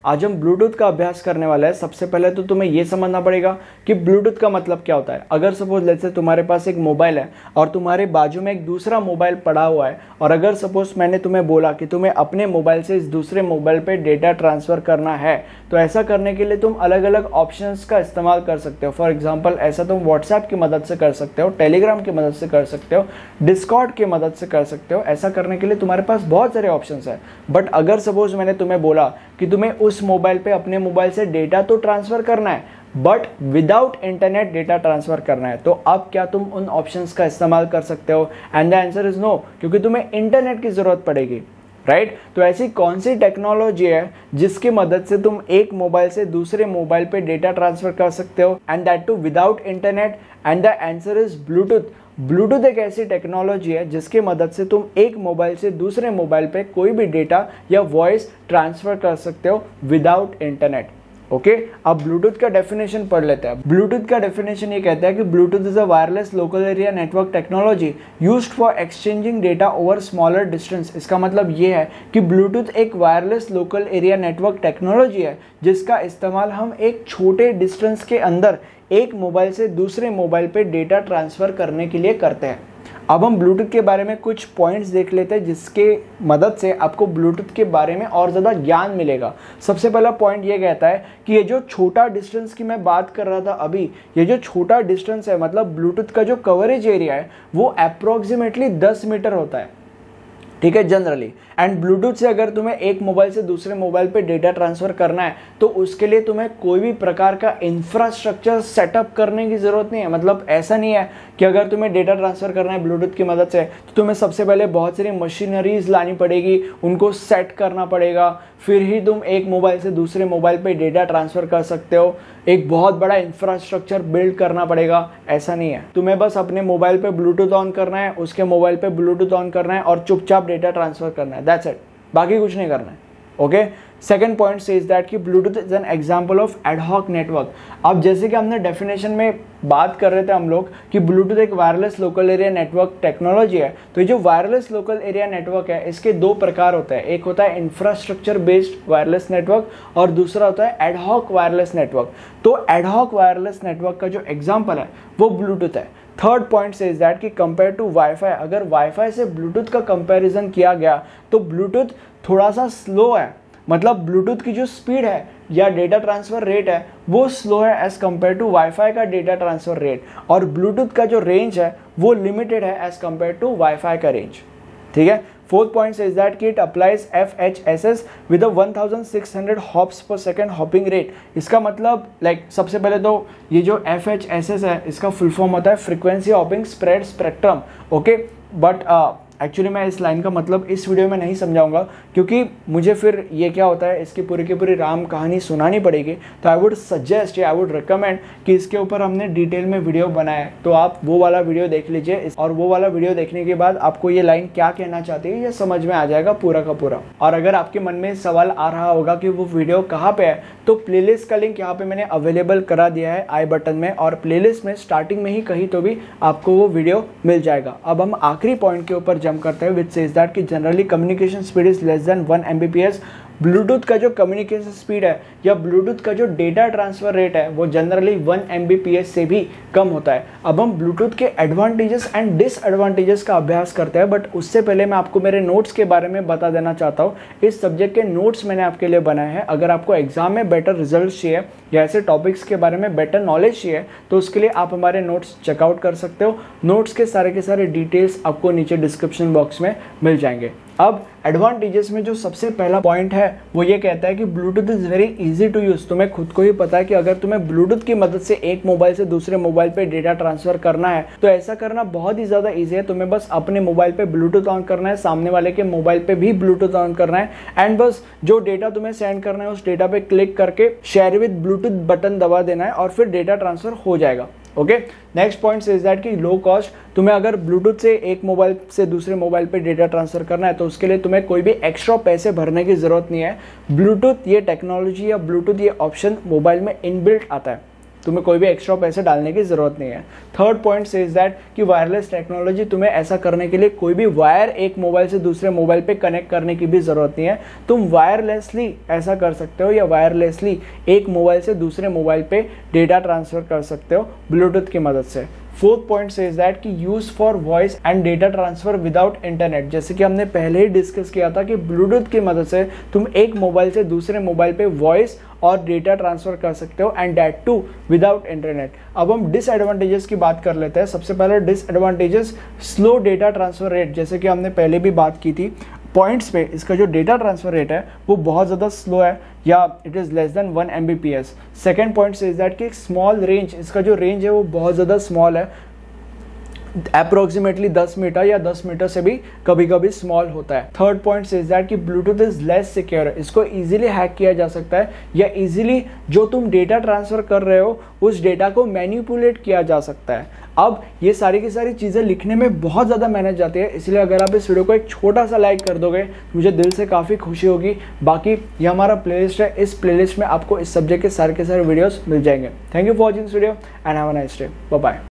आज हम ब्लूटूथ का अभ्यास करने वाला है। सबसे पहले तो तुम्हें यह समझना पड़ेगा कि ब्लूटूथ का मतलब क्या होता है। अगर सपोज लेट्स से तुम्हारे पास एक मोबाइल है और तुम्हारे बाजू में एक दूसरा मोबाइल पड़ा हुआ है, और अगर सपोज मैंने तुम्हें बोला कि तुम्हें अपने मोबाइल से इस दूसरे मोबाइल पे डेटा ट्रांसफ़र करना है, तो ऐसा करने के लिए तुम अलग अलग ऑप्शंस का इस्तेमाल कर सकते हो। फॉर एग्जाम्पल ऐसा तुम व्हाट्सएप की मदद से कर सकते हो, टेलीग्राम की मदद से कर सकते हो, डिस्कॉर्ड की मदद से कर सकते हो। ऐसा करने के लिए तुम्हारे पास बहुत सारे ऑप्शंस है। बट अगर सपोज मैंने तुम्हें बोला कि तुम्हें उस मोबाइल पे अपने मोबाइल से डेटा तो ट्रांसफ़र करना है but without internet data transfer करना है, तो अब क्या तुम उन ऑप्शंस का इस्तेमाल कर सकते हो? And the answer is no, क्योंकि तुम्हें इंटरनेट की ज़रूरत पड़ेगी, राइट? तो ऐसी कौन सी टेक्नोलॉजी है जिसकी मदद से तुम एक मोबाइल से दूसरे मोबाइल पे डेटा ट्रांसफ़र कर सकते हो, and that too without internet? And the answer is Bluetooth. Bluetooth एक ऐसी टेक्नोलॉजी है जिसकी मदद से तुम एक मोबाइल से दूसरे मोबाइल पे कोई भी डेटा या वॉइस ट्रांसफ़र कर सकते हो विदाउट इंटरनेट। ओके, अब ब्लूटूथ का डेफिनेशन पढ़ लेते हैं। ब्लूटूथ का डेफिनेशन ये कहता है कि Bluetooth is a wireless local area network technology used for exchanging data over smaller distance. इसका मतलब ये है कि ब्लूटूथ एक wireless local area network technology है जिसका इस्तेमाल हम एक छोटे डिस्टेंस के अंदर एक मोबाइल से दूसरे मोबाइल पे डेटा ट्रांसफ़र करने के लिए करते हैं। अब हम ब्लूटूथ के बारे में कुछ पॉइंट्स देख लेते हैं जिसके मदद से आपको ब्लूटूथ के बारे में और ज़्यादा ज्ञान मिलेगा। सबसे पहला पॉइंट ये कहता है कि ये जो छोटा डिस्टेंस की मैं बात कर रहा था अभी, ये जो छोटा डिस्टेंस है, मतलब ब्लूटूथ का जो कवरेज एरिया है वो अप्रॉक्सीमेटली 10 मीटर होता है, ठीक है, जनरली। एंड ब्लूटूथ से अगर तुम्हें एक मोबाइल से दूसरे मोबाइल पे डेटा ट्रांसफ़र करना है तो उसके लिए तुम्हें कोई भी प्रकार का इंफ्रास्ट्रक्चर सेटअप करने की ज़रूरत नहीं है। मतलब ऐसा नहीं है कि अगर तुम्हें डेटा ट्रांसफ़र करना है ब्लूटूथ की मदद से तो तुम्हें सबसे पहले बहुत सारी मशीनरीज लानी पड़ेगी, उनको सेट करना पड़ेगा, फिर ही तुम एक मोबाइल से दूसरे मोबाइल पे डेटा ट्रांसफ़र कर सकते हो। एक बहुत बड़ा इंफ्रास्ट्रक्चर बिल्ड करना पड़ेगा, ऐसा नहीं है। तुम्हें बस अपने मोबाइल पे ब्लूटूथ ऑन करना है, उसके मोबाइल पे ब्लूटूथ ऑन करना है और चुपचाप डेटा ट्रांसफ़र करना है, दैट्स इट, बाकी कुछ नहीं करना है। Okay, second point says that कि Bluetooth is an example of ad hoc network. अब जैसे कि हमने डेफिनेशन में बात कर रहे थे हम लोग कि ब्लूटूथ एक wireless local area network technology है, तो ये जो वायरलेस लोकल एरिया नेटवर्क है इसके दो प्रकार होते हैं। एक होता है इंफ्रास्ट्रक्चर बेस्ड वायरलेस नेटवर्क और दूसरा होता है एडहॉक वायरलेस नेटवर्क। तो एडहॉक वायरलेस नेटवर्क का जो एग्जाम्पल है वो ब्लूटूथ है। थर्ड पॉइंट सेज दैट कि कंपेयर टू वाईफाई, अगर वाईफाई से ब्लूटूथ का कंपैरिजन किया गया तो ब्लूटूथ थोड़ा सा स्लो है। मतलब ब्लूटूथ की जो स्पीड है या डेटा ट्रांसफ़र रेट है वो स्लो है एज़ कम्पेयर टू वाईफाई का डेटा ट्रांसफ़र रेट, और ब्लूटूथ का जो रेंज है वो लिमिटेड है एज़ कम्पेयर टू वाईफाई का रेंज, ठीक है। फोर्थ पॉइंट इज दैट कि it applies FHSS with a 1600 hops per second hopping rate. इसका मतलब सबसे पहले तो ये जो FHSS है इसका फुल फॉर्म होता है frequency hopping spread spectrum. Okay, but actually मैं इस लाइन का मतलब इस वीडियो में नहीं समझाऊंगा क्योंकि मुझे फिर ये क्या होता है इसकी पूरी की पूरी राम कहानी सुनानी पड़ेगी। तो I would suggest, I would recommend कि इसके ऊपर हमने डिटेल में वीडियो बनाया है, तो आप वो वाला वीडियो देख लीजिए, और वो वाला वीडियो देखने के बाद आपको ये लाइन क्या कहना चाहती है ये समझ में आ जाएगा पूरा का पूरा। और अगर आपके मन में सवाल आ रहा होगा कि वो वीडियो कहाँ पे है, तो प्लेलिस्ट का लिंक यहाँ पे मैंने अवेलेबल करा दिया है आई बटन में, और प्लेलिस्ट में स्टार्टिंग में ही कहीं तो भी आपको वो वीडियो मिल जाएगा। अब हम आखिरी पॉइंट के ऊपर जंप करते हैं विच सेज दैट कि generally communication speed is less than 1 Mbps। Bluetooth का जो कम्युनिकेशन स्पीड है या ब्लूटूथ का जो डेटा ट्रांसफ़र रेट है वो जनरली 1 Mbps से भी कम होता है। अब हम ब्लूटूथ के एडवांटेजेस एंड डिसएडवांटेजेस का अभ्यास करते हैं, बट उससे पहले मैं आपको मेरे नोट्स के बारे में बता देना चाहता हूँ। इस सब्जेक्ट के नोट्स मैंने आपके लिए बनाए हैं। अगर आपको एग्जाम में बेटर रिजल्ट चाहिए या ऐसे टॉपिक्स के बारे में बेटर नॉलेज चाहिए तो उसके लिए आप हमारे नोट्स चेकआउट कर सकते हो। नोट्स के सारे डिटेल्स आपको नीचे डिस्क्रिप्शन बॉक्स में मिल जाएंगे। अब एडवांटेजेस में जो सबसे पहला पॉइंट है वो ये कहता है कि Bluetooth is very easy to use. तुम्हें खुद को ही पता है कि अगर तुम्हें ब्लूटूथ की मदद से एक मोबाइल से दूसरे मोबाइल पे डेटा ट्रांसफ़र करना है तो ऐसा करना बहुत ही ज़्यादा इजी है। तुम्हें बस अपने मोबाइल पे ब्लूटूथ ऑन करना है, सामने वाले के मोबाइल पे भी ब्लूटूथ ऑन करना है, एंड बस जो डेटा तुम्हें सेंड करना है उस डेटा पे क्लिक करके शेयर विद ब्लूटूथ बटन दबा देना है और फिर डेटा ट्रांसफ़र हो जाएगा। Okay, next point is that कि लो कॉस्ट। तुम्हें अगर ब्लूटूथ से एक मोबाइल से दूसरे मोबाइल पे डेटा ट्रांसफ़र करना है तो उसके लिए तुम्हें कोई भी एक्स्ट्रा पैसे भरने की ज़रूरत नहीं है। ब्लूटूथ ये टेक्नोलॉजी या ब्लूटूथ ये ऑप्शन मोबाइल में इनबिल्ट आता है। तुम्हें कोई भी एक्स्ट्रा पैसे डालने की ज़रूरत नहीं है। थर्ड पॉइंट सेज दैट कि वायरलेस टेक्नोलॉजी, तुम्हें ऐसा करने के लिए कोई भी वायर एक मोबाइल से दूसरे मोबाइल पे कनेक्ट करने की भी ज़रूरत नहीं है। तुम वायरलेसली ऐसा कर सकते हो या वायरलेसली एक मोबाइल से दूसरे मोबाइल पे डेटा ट्रांसफ़र कर सकते हो ब्लूटूथ की मदद से। फोर्थ पॉइंट सेज दैट कि use for voice and data transfer without internet, जैसे कि हमने पहले ही डिस्कस किया था कि ब्लूटूथ की मदद से तुम एक मोबाइल से दूसरे मोबाइल पे वॉइस और डेटा ट्रांसफर कर सकते हो and that too without internet. अब हम डिसएडवांटेजेस की बात कर लेते हैं। सबसे पहले disadvantages, slow data transfer rate, जैसे कि हमने पहले भी बात की थी पॉइंट्स पे, इसका जो डेटा ट्रांसफर रेट है वो बहुत ज़्यादा स्लो है या it is less than 1 Mbps। Second point is that कि स्मॉल रेंज, इसका जो रेंज है वो बहुत ज़्यादा स्मॉल है, अप्रोक्सीमेटली 10 मीटर या 10 मीटर से भी कभी कभी स्मॉल होता है। थर्ड पॉइंट इज दैट कि ब्लूटूथ इज लेस सिक्योर, इसको इजीली हैक किया जा सकता है या इजीली जो तुम डेटा ट्रांसफर कर रहे हो उस डेटा को मैनिपुलेट किया जा सकता है। अब ये सारी की सारी चीज़ें लिखने में बहुत ज़्यादा मेहनत जाती है, इसलिए अगर आप इस वीडियो को एक छोटा सा लाइक कर दोगे मुझे दिल से काफ़ी खुशी होगी। बाकी ये हमारा प्लेलिस्ट है, इस प्लेलिस्ट में आपको इस सब्जेक्ट के सारे वीडियोस मिल जाएंगे। Thank you for watching this video and have a nice day. Bye bye.